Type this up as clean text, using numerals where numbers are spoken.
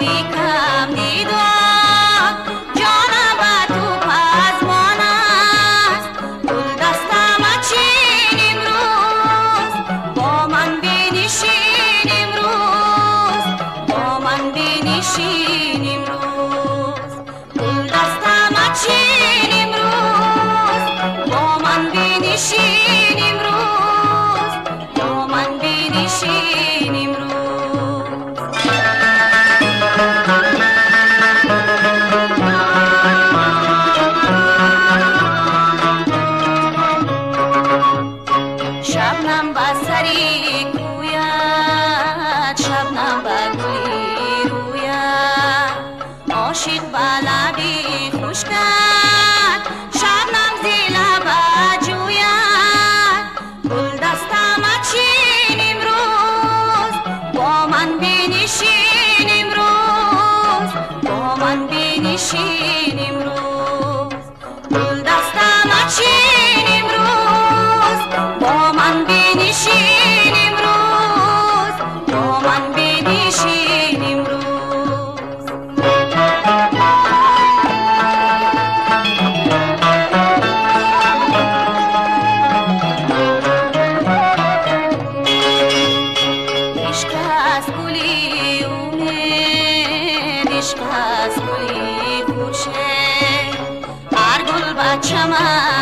شبنم با سری کویت، شبنم با گلی رویت، عاشق با لبی خوش کرد، شبنم زی لبت جوید. گل دستم چین امروز، با من بنشین امروز، با من بنشین امروز. گل دستم چین امروز، با من بنشین امروز، با من بنشین امروز. عشق از گلی امید، عشق از گلی خوشه، هر گل با چمن